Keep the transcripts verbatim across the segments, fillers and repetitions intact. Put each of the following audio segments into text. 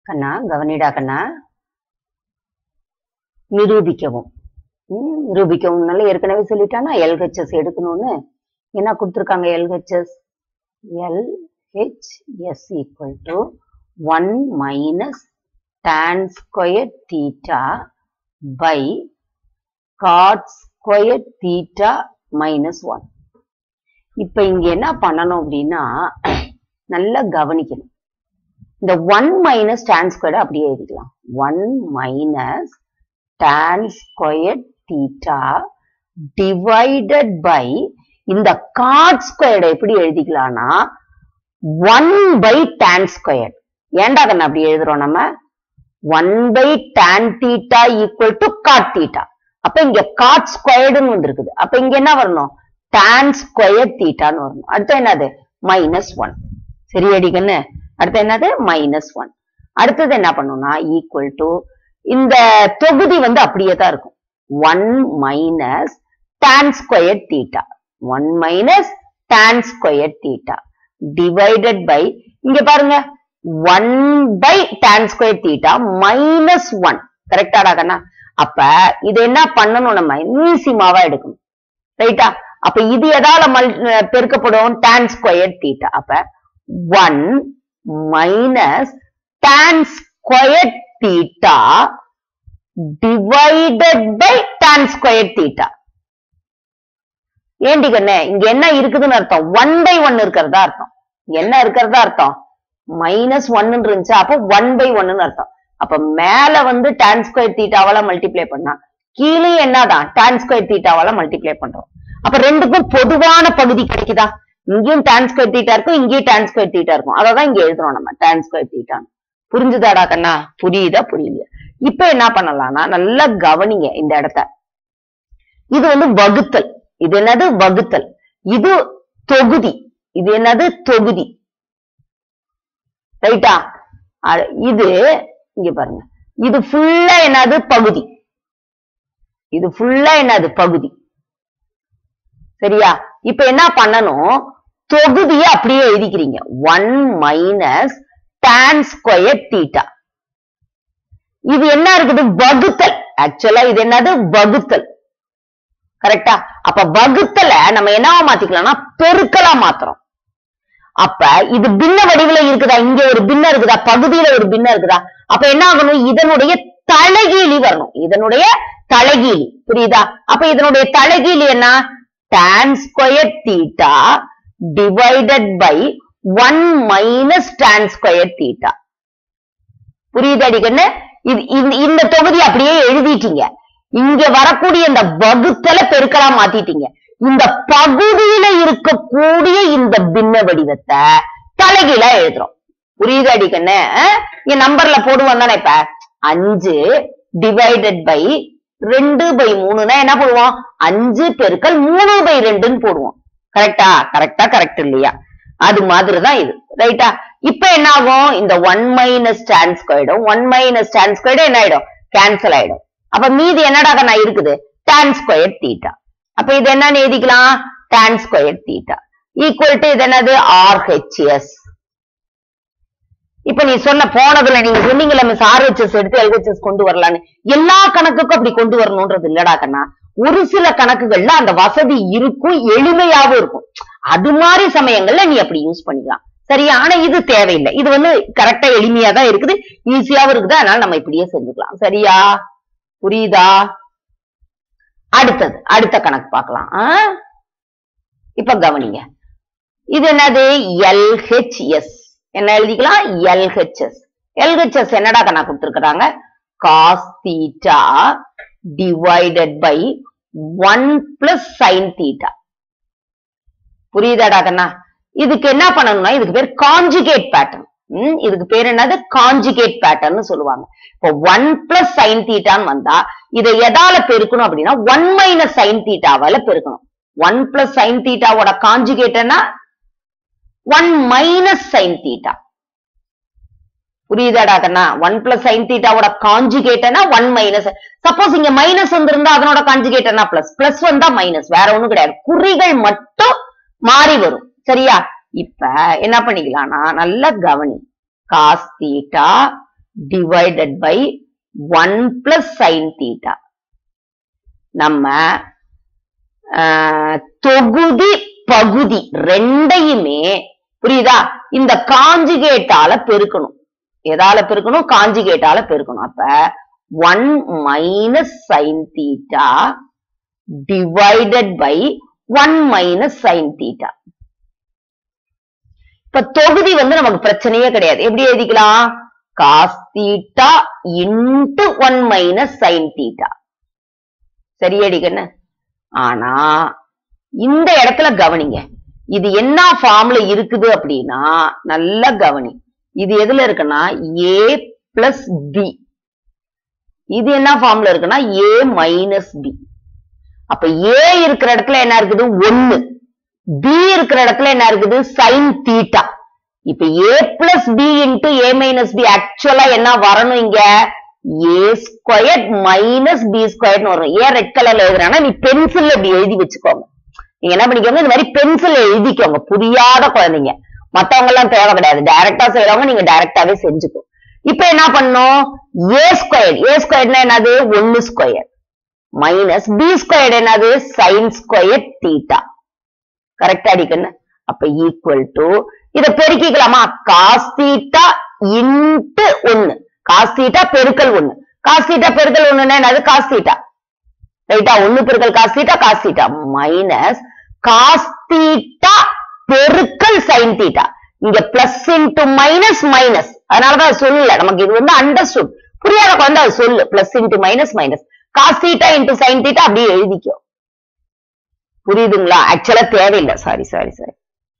கண்ணா கவனிடா கண்ணா. நிரூபிக்கவும். ம் நிரூபிக்கவும் ஏற்கனவே சொல்லிட்டானா எல்ஹெச்எஸ் எடுக்கணும்னு. என்ன கொடுத்துருக்காங்க? LHS LHS equal to one minus tan square theta by cot square theta minus one. இப்ப இங்க என்ன பண்ணணும் அப்படின்னா நல்லா கவனிக்கணும். இந்த ஒன் மைனஸ் டான் ஸ்கொயர் அப்படியே எழுதிக்கலாம். One minus tan square theta divided by இந்த காட் ஸ்கொயர் எப்படி எழுதிக்கலாம்னா ஒன் பை டான் ஸ்கொயர். ஏண்டா கண்ணா அப்படி எழுதுறோம் நம்ம? One by tan theta equal to cot theta. அப்ப இங்க காட் ஸ்கொயர்டுன்னு வந்திருக்குது. அப்ப இங்க என்ன வரணும்? டான் ஸ்கொயர் தீட்டான்னு வரணும். அடுத்து என்னது? Minus one. சரியாடி கண்ணு? அடுத்து என்னது? Minus one. அடுத்தது என்ன பண்ணணும்னா ஈக்குவல் டு இந்த தொகுதி வந்து அப்படியே தான் இருக்கும். One minus tan square theta. One minus tan square theta divided by இங்க பாருங்க one by tan square theta minus one. கரெக்டாடா கண்ணா? அப்ப இது என்ன பண்ணணும்? நம்ம ஈஸிமாவா எடுக்கணும். ரைட்டா? அப்ப இது எதால பெருக்கப்படும்? Tan square theta. அப்ப one minus tan square theta divided by tan square theta. ஏண்டி கண்ணே இங்க என்ன இருக்குதுன்னு அர்த்தம்? ஒன் பை ஒன் இருக்கிறதா அர்த்தம். என்ன இருக்கிறதா அர்த்தம்? மைனஸ் ஒன்னு இருந்துச்சு. அப்ப ஒன் பை ஒன்னு அர்த்தம். அப்ப மேல வந்து டான் ஸ்கொயர் தீட்டாவால மல்டிப்ளை பண்ணா கீழே என்னதான்? டான் ஸ்கொயர் தீட்டாவால மல்டிப்ளை பண்றோம். அப்ப ரெண்டுக்கும் பொதுவான பகுதி கிடைக்குதா? இங்கேயும் டான் ஸ்கொயர் தீட்டா இருக்கும், இங்கேயும் டான் ஸ்கொயர் தீட்டா இருக்கும். அததான் இங்க எழுதுறோம் நம்ம டான் ஸ்கொயர் தீட்டான்னு. புரிஞ்சுதாடா கண்ணா? புரியுதா? புரியல? இப்ப என்ன பண்ணலாம்னா நல்லா கவனிங்க இந்த இடத்த. இது வந்து வகுத்தல். இது என்னது? வகுத்தல். இது தொகுதி. இது என்னது? தொகுதி. ரைட்டா? இது இங்க பாருங்க. இது ஃபுல்லா என்னது? பகுதி. இது ஃபுல்லா என்னது? பகுதி. சரியா? இப்ப என்ன பண்ணணும்? தொகுதியை அப்படியே எழுதிக்கிறீங்க. One minus tan square theta. இது என்ன இருக்குது? வகுத்தல். ஆக்சுவலா இது என்னது? வகுத்தல். கரெக்டா? அப்ப வகுத்தல நம்ம என்னவா மாத்திக்கலாம்னா பெருக்கலா மாத்துறோம். அப்ப இது பின்ன வடிவில இருக்குதா? இங்க ஒரு பின்ன இருக்குதா? பகுதியில ஒரு பின்ன இருக்குதா? அப்ப என்ன ஆகணும்? இதனுடைய தலைகீழி வரணும். இதனுடைய தலைகீழி. புரியுதா? அப்ப இதனுடைய தலைகீழி என்ன? Tan square theta divided by one minus tan square theta. புரியுதாடி கண்ணு? இது இந்த தொகுதி அப்படியே எழுதிட்டீங்க. இங்க வரக்கூடிய இந்த வகுத்தல பெருக்கலா மாத்திட்டீங்க. இந்த பகுதியில இருக்கக்கூடிய இந்த பின்ன வடிவத்தை தலைகீழா எழுதுறோம். புரியுதாடி கண்ணு? இங்க நம்பர்ல போடுவோம் தானே? இப்ப அஞ்சு டிவைடட் பை ரெண்டு பை மூணுனா என்ன போடுவோம்? அஞ்சு பெருக்கல் மூணு பை ரெண்டுன்னு போடுவோம். கரெக்டா? கரெக்டா? கரெக்ட் இல்லையா? அது மாதிரிதான் இது. ரைட்டா? இப்ப என்ன ஆகும்? இந்த ஒன் மைனஸ் டான் ஸ்கொயர்டும் ஒன் மைனஸ் டான் ஸ்கொயர்டும் என்ன ஆயிடும்? கேன்சல் ஆயிடும். அப்ப மீதி என்னடா நான் இருக்குது? Tan square theta. அப்ப இது என்னன்னு எழுதிக்கலாம்? Tan square theta equal to இது என்னது? ஆர்ஹெச்எஸ். இப்ப நீ சொன்ன போனதுல நீங்க சொன்னீங்கல்ல மிஸ் ஆர்ஹெச்எஸ் எடுத்து எல்ஹெச்எஸ் கொண்டு வரலான்னு. எல்லா கணக்குக்கும் அப்படி கொண்டு வரணும்ன்றது இல்லடா கண்ணா. ஒரு சில கணக்குகள்ல அந்த வசதி இருக்கும், எளிமையாவும் இருக்கும். அது மாதிரி சமயங்கள்ல நீ அப்படி யூஸ் பண்ணிக்கலாம். சரியா? ஆனா இது தேவையில்லை. இது வந்து கரெக்டா எளிமையா தான் இருக்குது, ஈஸியாவும் இருக்குது. அதனால நம்ம இப்படியே செஞ்சுக்கலாம். சரியா? புரியுதா? அடுத்தது அடுத்த கணக்கு பார்க்கலாம். இப்ப கவனிங்க. இது என்னது? எல்ஹெச்எஸ். என்ன எழுதிக்கலாம்? எல்ஹெச்எஸ். எல்ஹெச்எஸ் என்னடா கணக்கு கொடுத்திருக்கிறாங்க? Cos theta divided by one plus sin theta. புரியுதாடா கண்ணா? இதுக்கு என்ன பண்ணணும்னா இதுக்கு பேர் காஞ்சுகேட் பேட்டர்ன். உம் இதுக்கு பேர் என்னது? காஞ்சுகேட் பேட்டர்ன் சொல்லுவாங்க. இப்போ ஒன் பிளஸ் சைன் தீட்டான்னு வந்தா இதை எதால பெருக்கணும் அப்படின்னா ஒன் மைனஸ் சைன் தீட்டாவால பெருக்கணும். ஒன் பிளஸ் சைன் தீட்டாவோட காஞ்சுகேட்னா ஒன் மைனஸ் சைன் தீட்டா. புரியுதாடா கண்ணா? ஒன் பிளஸ் சைன் தீட்டாவோட காஞ்சுகேட்னா ஒன் மைனஸ். சப்போஸ் இங்க மைனஸ் வந்திருந்தா அதனோட காஞ்சுகேட்னா பிளஸ். பிளஸ் வந்தா மைனஸ். வேற ஒண்ணும் கிடையாது. குறிகள் மட்டும் மாறி வரும். சரியா? இப்ப என்ன பண்ணிக்கலாம்னா நல்லா கவனி. Cos theta divided by one plus sin theta. நம்ம தொகுதி பகுதி ரெண்டையுமே புரியுதா இந்த காஞ்சுகேட்டால பெருக்கணும். எதால பெருக்கணும்? காஞ்சுகேட்டால பெருக்கணும். அப்ப one minus sin theta divided by one minus sin theta. இப்ப தொகுதி வந்து நமக்கு பிரச்சனையே கிடையாது. எப்படி எழுதிக்கலாம்? cos theta into one minus sin theta. சரியாடிக்கண்ணு? ஆனா இந்த இடத்துல கவனிங்க. இது என்ன ஃபார்ம்ல இருக்குது அப்படின்னா நல்ல கவனி. இது எதுல இருக்குன்னா a plus b. இது என்ன ஃபார்ம்ல இருக்குன்னா a minus b. அப்ப a இருக்கிற இடத்துல என்ன இருக்குது? ஒன்னு. b இருக்கிற இடத்துல என்ன இருக்குது? sin theta. இப்ப a plus b into a minus b ஆக்சுவலா என்ன வரணும் இங்க? a squared minus b squared வரும். ஏன் ரெட் கலர்ல எழுதுறானா நீ பென்சில் இப்படி எழுதி வச்சுக்கோங்க. நீங்க என்ன பண்ணிக்கோங்க? இந்த மாதிரி பென்சில் எழுதிக்கோங்க. புரியாத குழந்தைங்க மத்தவங்க எல்லாம் தேவை கிடையாது. டைரக்டா செய்யறவங்க நீங்க டைரக்டாவே செஞ்சுக்கோ. இப்ப என்ன பண்ணும்? a squared a squaredனா என்னது? ஒன்னு ஸ்கொயர் மைனஸ் b squared என்னது? sin squared theta. கரெக்டா அடிக்கன்னு? அப்ப ஈக்குவல் டு இத பெருக்கிக்கலாமா? cos theta into ஒன்னு. cos theta பெருக்கல் ஒன்னு. cos theta பெருக்கல் ஒண்ணுன்னா என்னது? cos theta. ரைட்டா? ஒன்னு பெருக்கல் cos theta cos theta minus cos theta பெருக்கல் sin theta. இங்க பிளஸ் இன்டு மைனஸ் மைனஸ். அதனாலதான் சொல்லல நமக்கு இது வந்து அண்டர்ஸ்டுட். புரியாத குழந்தை அது சொல்லு. Plus into minus minus cos theta into sin theta அப்படியே எழுதிக்கோ. புரியுதுங்களா? ஆக்சுவலா தேவையில்லை. சாரி சாரி சாரி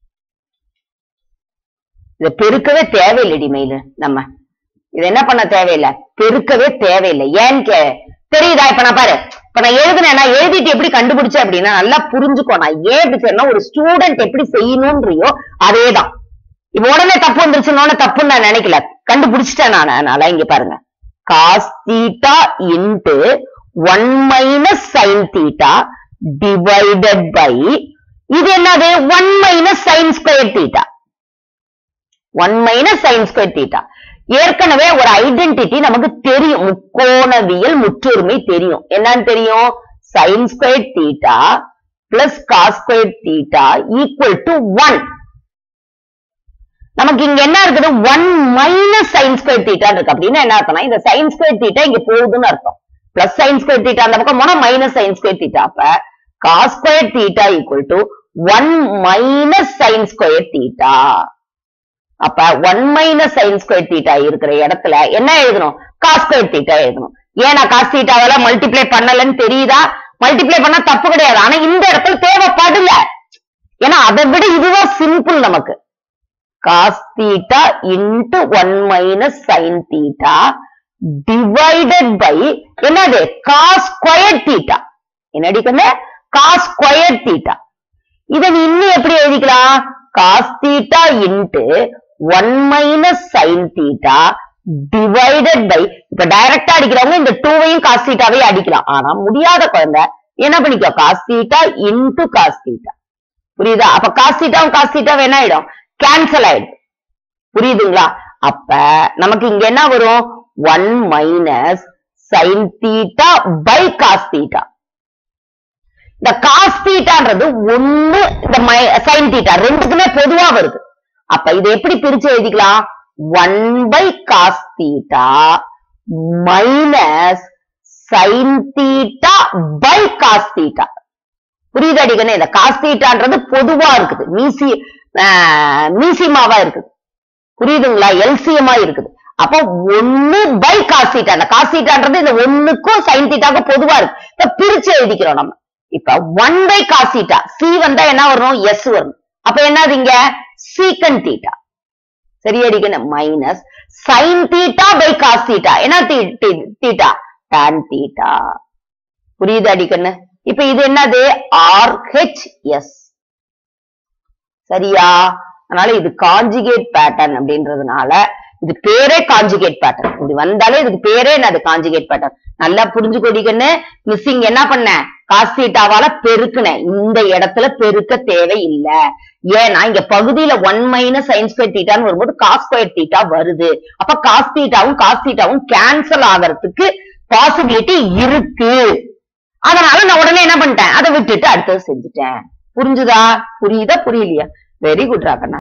இத பெருக்கவே தேவையில்லைடி மெயில. நம்ம இது என்ன பண்ண தேவையில்லை? பெருக்கவே தேவையில்லை. ஏன்னு கே தெரியுதா? இப்ப நான் பாரு, இப்ப நான் எழுதுனேன். நான் எழுதிட்டு எப்படி கண்டுபிடிச்சேன் அப்படின்னா நல்லா புரிஞ்சுக்கோ. நான் ஏன் எப்படி செய்யணும்? ஒரு ஸ்டூடெண்ட் எப்படி செய்யணும்ன்றியோ அதேதான். இப்ப உடனே தப்பு வந்துருச்சுன்னு தப்புன்னு நான் நினைக்கல, கண்டுபிடிச்சிட்டேன் நான். அதனால இங்க பாருங்க, cos theta into one minus sin theta divided by இது என்னது? one minus sin square theta. one minus sin square theta. ஏற்கனவே ஒரு ஐடென்டிட்டி நமக்கு தெரியும். முக்கோணவியல் முற்றொருமை தெரியும். என்னன்னு தெரியும்? sin square theta plus cos square theta equal to one. நமக்கு இங்க என்ன இருக்குது? one minus sin square theta இருக்கு. அப்படின்னா என்ன அர்த்தம்னா இந்த sin square theta இங்க போகுதுன்னு அர்த்தம். plus sin square theta அந்த பக்கம் போனா minus sin square theta. அப்ப cos square theta equal to one minus sin square theta. அப்ப one minus sin square theta இருக்கிற இடத்துல என்ன எழுதணும்? cos square theta எழுதணும். ஏன்னா cos theta வால மல்டிப்ளை பண்ணலன்னு தெரியுதா? மல்டிப்ளை பண்ணா தப்பு கிடையாது. ஆனா இந்த இடத்துல தேவைப்படல. ஏன்னா அதை விட இதுதான் சிம்பிள் நமக்கு. cos theta into one minus sin theta divided by என்னது? cos square theta. என்னடி கண்ணு? cos square theta. இதை நீ இன்னும் எப்படி எழுதிக்கலாம்? cos theta into one minus sin theta divided by இப்ப டைரக்டா அடிக்கிறவங்க இந்த டூவையும் cos thetaவே அடிக்கலாம். ஆனா முடியாத குழந்தை என்ன பண்ணிக்கோ? cos theta into cos theta. புரியுதா? அப்ப cos theta cos theta என்ன ஆயிடும்? கேன்சல் ஆயிடும். புரியுதுங்களா? அப்ப நமக்கு இங்க என்ன வரும்? one minus sin theta by cos theta. இந்த cos thetaன்றது ஒன்னு, இந்த sin theta ரெண்டுக்குமே பொதுவா வருது. அப்ப இதை எப்படி பிரிச்சு எழுதிக்கலாம்? one by cos theta minus sin theta by cos theta. புரியுதா அடிக்கணும்? இந்த cos thetaன்றது பொதுவா இருக்குது. மீசி மீசிமாவா இருக்குது. புரியுதுங்களா? எல்சியமா இருக்குது. அப்போ ஒன்னு பை cos theta. அந்த cos thetaன்றது இந்த ஒண்ணுக்கும் sin thetaக்கும் பொதுவா இருக்கு. இப்ப பிரிச்சு எழுதிக்கிறோம் நம்ம. இப்ப one by cos theta. c வந்தா என்ன வரணும்? s வரணும். அப்ப என்னது இங்க? secant theta. சரியா அடிக்கணும்? Minus sin theta by cos theta. என்ன theta? tan theta. புரியுது அடிக்கணும்? இப்ப இது என்னது? R H S. சரியா? அதனால இது காஞ்சுகேட் பேட்டர்ன் அப்படின்றதுனால இது பேரே காஞ்சுகேட் பேட்டர்ன். இப்படி வந்தாலே இதுக்கு பேரே என்னது காஞ்சுகேட் பேட்டர்ன். நல்லா புரிஞ்சுக்கொடிக்கன்னு மிஸ்ஸிங் என்ன பண்ண காஸ் தீட்டாவால பெருக்குனேன். இந்த இடத்துல பெருக்க தேவை இல்ல. ஏன்னா இங்க பகுதியில ஒன் மைனஸ் சைன் ஸ்கொயர் தீட்டான்னு வரும்போது காஸ் ஸ்கொயர் தீட்டா வருது. அப்ப காஸ் தீட்டாவும் காஸ் தீட்டாவும் கேன்சல் ஆகிறதுக்கு பாசிபிலிட்டி இருக்கு. அதனால நான் உடனே என்ன பண்ணிட்டேன், அதை விட்டுட்டு அடுத்தது செஞ்சுட்டேன். புரிஞ்சுதா? புரியுதா புரியலையா? Very good ராகண்ணா.